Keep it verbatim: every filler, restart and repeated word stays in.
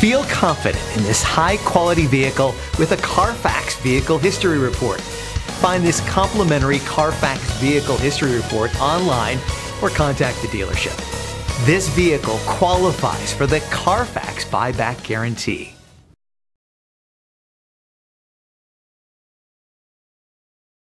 Feel confident in this high-quality vehicle with a Carfax Vehicle History Report. Find this complimentary Carfax Vehicle History Report online or contact the dealership. This vehicle qualifies for the Carfax Buyback Guarantee.